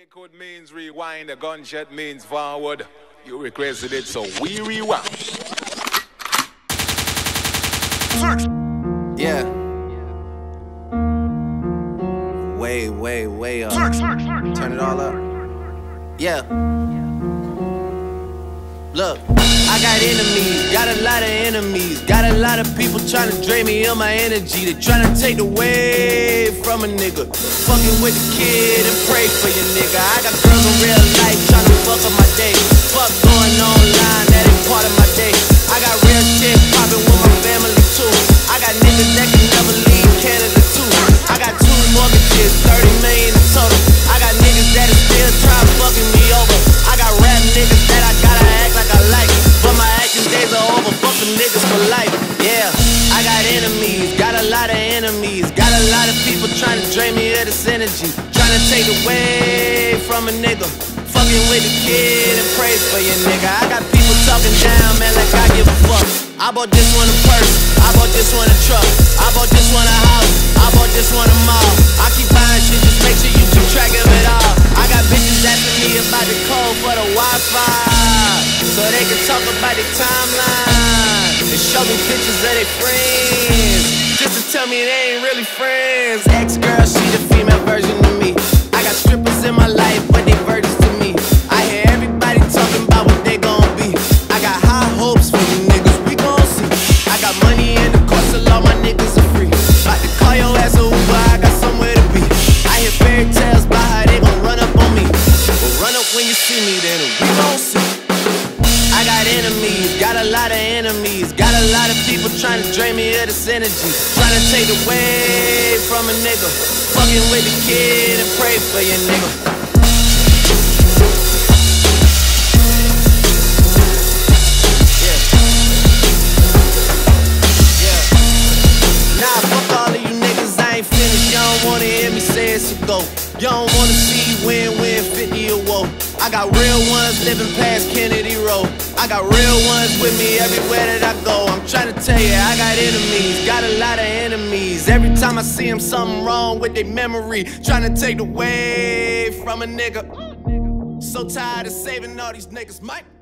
Record means rewind, a gunshot means forward. You requested it, so we rewind. Yeah. Way up. Turn it all up. Yeah. Look, I got enemies, got a lot of enemies. Got a lot of people trying to drain me of my energy. They trying to take away from a nigga. Fucking with the kid and pray for your nigga. I got girls in real life trying to fuck up my day. Fuck going online, that ain't part of my day. I got real shit popping with my family too. I got niggas that can never leave Canada too. I got 2 mortgages, 30 million in total. I got niggas that is still trying fucking me over. I got rap niggas that I gotta act like I like, but my acting days are over. Fuck them niggas for life. Yeah, I got enemies, got a lot of enemies. Got a lot of people trying to drain me of this energy, trying to take away from a nigga. Fucking with the kid and pray for your nigga. I got people talking down, man, like I give a fuck. I bought this one a purse, I bought this one a truck, I bought this one a house, I bought this one a mall. I keep buying shit, just make sure you keep track of it all. I got bitches asking me about the code for the Wi-Fi, so they can talk about the timeline and show me pictures of their friends, just to tell me they ain't really friends. Ex-girl, she the female version of me. I got strippers in my life, but they virgins to me. I hear everybody talking about what they gon' be. I got high hopes for you niggas, we gon' see. I got money in the course, so all my niggas are free. About to call your ass a Uber, I got somewhere to be. I hear fairy tales about how they gon' run up on me. Well, run up when you see me, then we gon' see. I got enemies, got a lot of enemies. Got a lot of people trying to drain me of this energy, trying to take away from a nigga. Fucking with the kid and pray for your nigga. Wanna hear me say it's a go. You don't wanna see win-win 50 or woe. I got real ones living past Kennedy Road. I got real ones with me everywhere that I go. I'm trying to tell you, I got enemies, got a lot of enemies. Every time I see them, something wrong with their memory, trying to take away from a nigga. So tired of saving all these niggas, Mike.